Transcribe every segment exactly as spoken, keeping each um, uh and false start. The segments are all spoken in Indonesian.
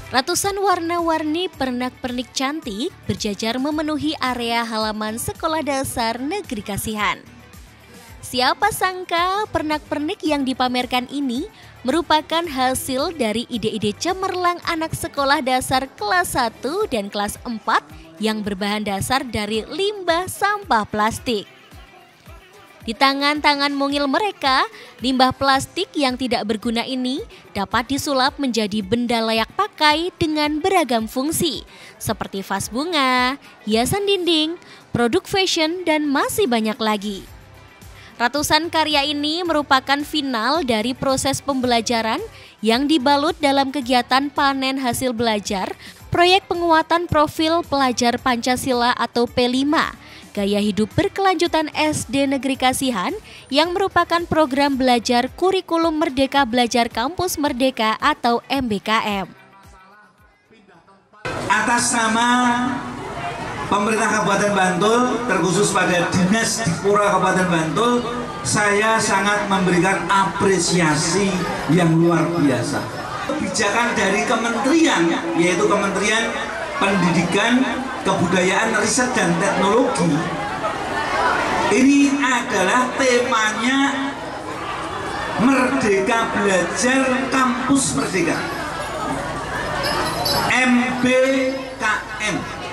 Ratusan warna-warni pernak-pernik cantik berjajar memenuhi area halaman Sekolah Dasar Negeri Kasihan. Siapa sangka pernak-pernik yang dipamerkan ini merupakan hasil dari ide-ide cemerlang anak sekolah dasar kelas satu dan kelas empat yang berbahan dasar dari limbah sampah plastik. Di tangan-tangan mungil mereka, limbah plastik yang tidak berguna ini dapat disulap menjadi benda layak pakai dengan beragam fungsi, seperti vas bunga, hiasan dinding, produk fashion, dan masih banyak lagi. Ratusan karya ini merupakan final dari proses pembelajaran yang dibalut dalam kegiatan panen hasil belajar, proyek penguatan profil pelajar Pancasila atau P lima, Gaya Hidup Berkelanjutan S D Negeri Kasihan yang merupakan program belajar kurikulum Merdeka Belajar Kampus Merdeka atau M B K M. Atas nama pemerintah Kabupaten Bantul, terkhusus pada Dinas Dikpura Kabupaten Bantul, saya sangat memberikan apresiasi yang luar biasa. Kebijakan dari kementerian, yaitu Kementerian Pendidikan, Kebudayaan, Riset, dan Teknologi, ini adalah temanya Merdeka Belajar Kampus Merdeka, M B K M.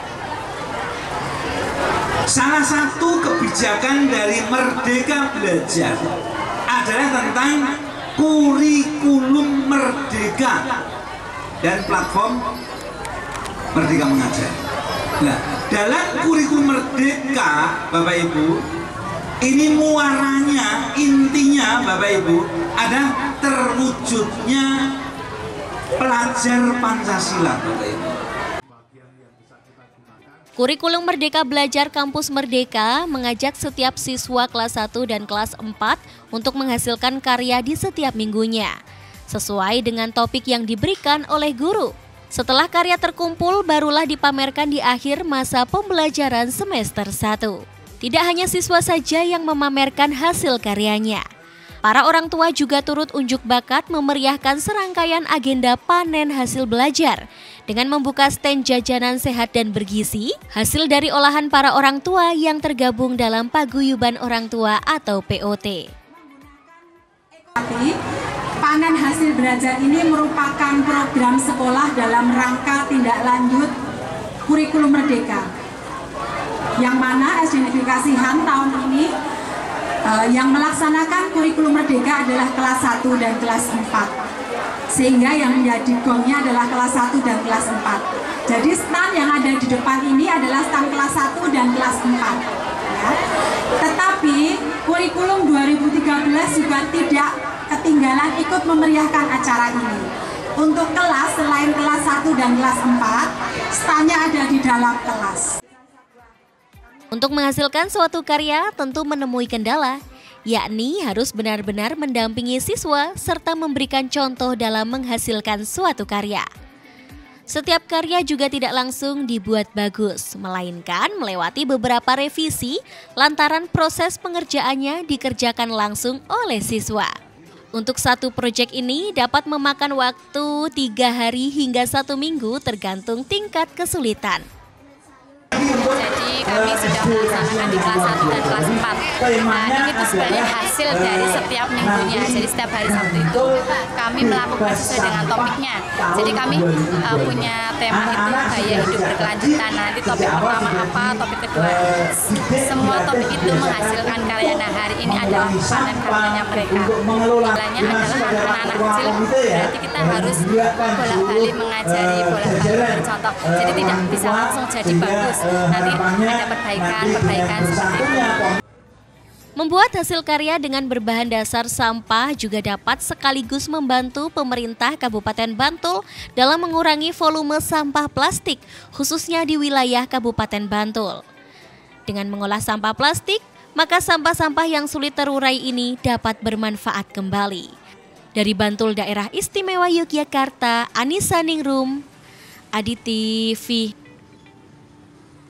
Salah satu kebijakan dari Merdeka Belajar adalah tentang kurikulum merdeka dan platform Merdeka Mengajar. Nah, dalam kurikulum merdeka, Bapak Ibu, ini muaranya, intinya Bapak Ibu, ada terwujudnya pelajar Pancasila, Bapak Ibu. Kurikulum Merdeka Belajar Kampus Merdeka mengajak setiap siswa kelas satu dan kelas empat untuk menghasilkan karya di setiap minggunya, sesuai dengan topik yang diberikan oleh guru. Setelah karya terkumpul, barulah dipamerkan di akhir masa pembelajaran semester satu. Tidak hanya siswa saja yang memamerkan hasil karyanya. Para orang tua juga turut unjuk bakat memeriahkan serangkaian agenda panen hasil belajar dengan membuka stand jajanan sehat dan bergizi hasil dari olahan para orang tua yang tergabung dalam Paguyuban Orang Tua atau P O T. Panen hasil belajar ini merupakan program sekolah dalam rangka tindak lanjut kurikulum merdeka, yang mana S D Negeri Kasihan tahun ini uh, yang melaksanakan kurikulum merdeka adalah kelas satu dan kelas empat, sehingga yang menjadi gongnya adalah kelas satu dan kelas empat. Jadi stand yang ada di depan ini adalah stand kelas satu dan kelas empat, ya. Tetapi kurikulum dua ribu tiga belas juga tidak ketinggalan ikut memeriahkan acara ini. Untuk kelas selain kelas satu dan kelas empat, standnya ada di dalam kelas. Untuk menghasilkan suatu karya tentu menemui kendala, yakni harus benar-benar mendampingi siswa serta memberikan contoh dalam menghasilkan suatu karya. Setiap karya juga tidak langsung dibuat bagus, melainkan melewati beberapa revisi lantaran proses pengerjaannya dikerjakan langsung oleh siswa. Untuk satu proyek ini dapat memakan waktu tiga hari hingga satu minggu tergantung tingkat kesulitan. Jadi kami sudah melaksanakan di kelas satu dan kelas empat. Nah, ini tuh sebenarnya hasil dari setiap minggunya. Jadi setiap hari Sabtu itu kami melakukan sesuai dengan topiknya. Jadi kami uh, punya tema itu gaya hidup berkelanjutan. Nanti topik pertama apa, topik kedua. Semua topik itu menghasilkan karya. Nah, hari ini adalah panen karyanya mereka. Nilainya adalah anak-anak kecil. Berarti kita harus bolak-balik mengajari, bolak-balik bercontoh. Jadi tidak bisa langsung jadi bagus. Nanti ada perbaikan-perbaikan seperti itu. Membuat hasil karya dengan berbahan dasar sampah juga dapat sekaligus membantu pemerintah Kabupaten Bantul dalam mengurangi volume sampah plastik, khususnya di wilayah Kabupaten Bantul. Dengan mengolah sampah plastik, maka sampah-sampah yang sulit terurai ini dapat bermanfaat kembali. Dari Bantul Daerah Istimewa Yogyakarta, Anissa Ningrum, Adi T V.